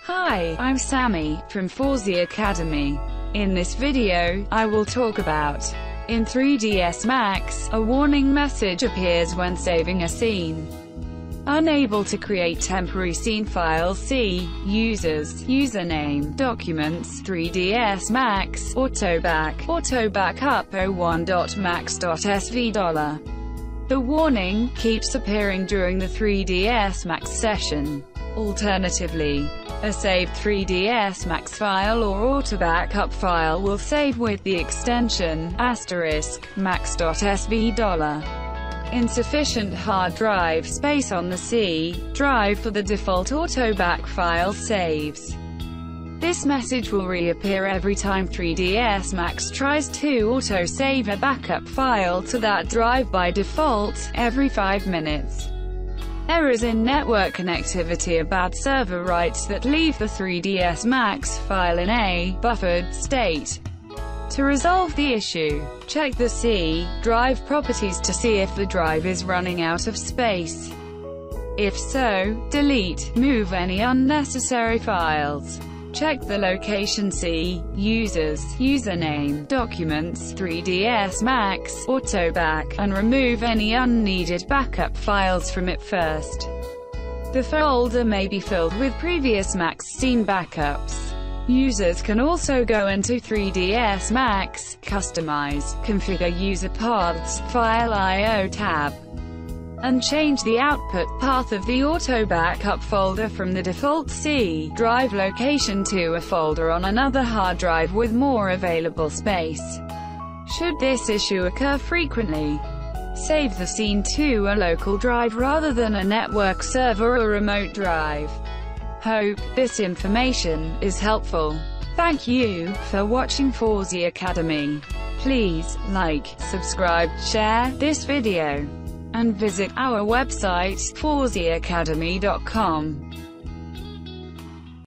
Hi, I'm Sammy, from FawZi Academy. In this video, I will talk about, in 3ds Max, a warning message appears when saving a scene. Unable to create temporary scene files. See, users, username, documents, 3ds Max, auto backup 01.max.sv$. The warning keeps appearing during the 3ds Max session. Alternatively, a saved 3ds Max file or auto backup file will save with the extension *max.sv$. Insufficient hard drive space on the C drive for the default autoback file saves. This message will reappear every time 3ds Max tries to auto-save a backup file to that drive by default, every 5 minutes. Errors in network connectivity are bad server writes that leave the 3ds Max file in a buffered state. To resolve the issue, check the C drive properties to see if the drive is running out of space. If so, delete, move any unnecessary files. Check the location C, users, username, documents, 3ds Max, autoback, and remove any unneeded backup files from it first. The folder may be filled with previous Max scene backups. Users can also go into 3ds Max, customize, configure user paths, file I/O tab, and change the output path of the auto backup folder from the default C drive location to a folder on another hard drive with more available space. Should this issue occur frequently, save the scene to a local drive rather than a network server or remote drive. Hope this information is helpful. Thank you for watching FawZi Academy. Please like, subscribe, share this video, and visit our website, fawziacademy.com.